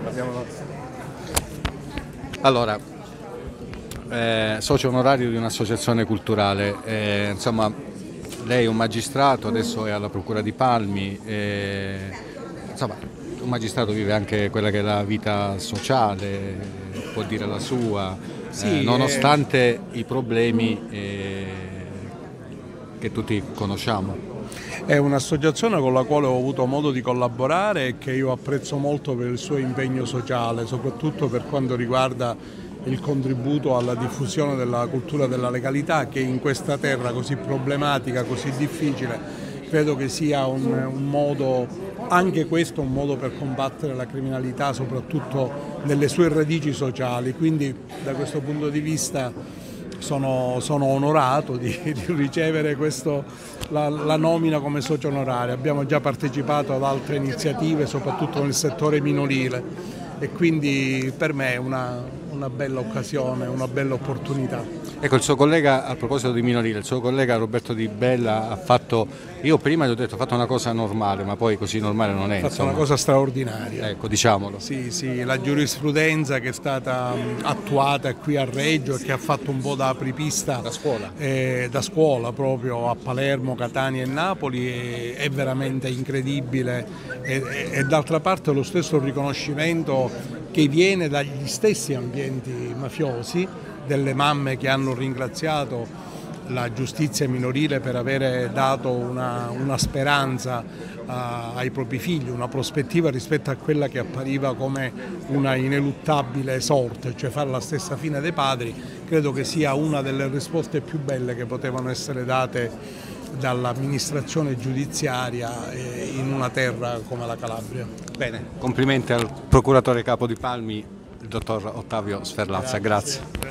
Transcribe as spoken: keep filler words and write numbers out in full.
Allora, eh, socio onorario di un'associazione culturale, eh, insomma, lei è un magistrato, adesso è alla Procura di Palmi, eh, insomma, un magistrato vive anche quella che è la vita sociale, può dire la sua, Sì, eh, nonostante eh... i problemi eh, che tutti conosciamo. È un'associazione con la quale ho avuto modo di collaborare e che io apprezzo molto per il suo impegno sociale, soprattutto per quanto riguarda il contributo alla diffusione della cultura della legalità, che in questa terra così problematica, così difficile, credo che sia un, un modo, anche questo un modo per combattere la criminalità, soprattutto nelle sue radici sociali. Quindi da questo punto di vista Sono, sono onorato di, di ricevere questo, la, la nomina come socio onorario. Abbiamo già partecipato ad altre iniziative, soprattutto nel settore minorile, e quindi per me è una, una bella occasione, una bella opportunità. Ecco, il suo collega, a proposito di minorile, il suo collega Roberto Di Bella ha fatto, io prima gli ho detto ha fatto una cosa normale, ma poi così normale non è. Ha fatto una cosa straordinaria. Ecco, diciamolo. Sì, sì, la giurisprudenza che è stata attuata qui a Reggio e che ha fatto un po' da apripista da scuola, eh, da scuola proprio a Palermo, Catania e Napoli è, è veramente incredibile e, e, e d'altra parte lo stesso riconoscimento che viene dagli stessi ambienti mafiosi, delle mamme che hanno ringraziato la giustizia minorile per avere dato una, una speranza a, ai propri figli, una prospettiva rispetto a quella che appariva come una ineluttabile sorte, cioè fare la stessa fine dei padri. Credo che sia una delle risposte più belle che potevano essere date dall'amministrazione giudiziaria in una terra come la Calabria. Bene, complimenti al procuratore capo di Palmi, il dottor Ottavio Sferlazza. Grazie. Grazie.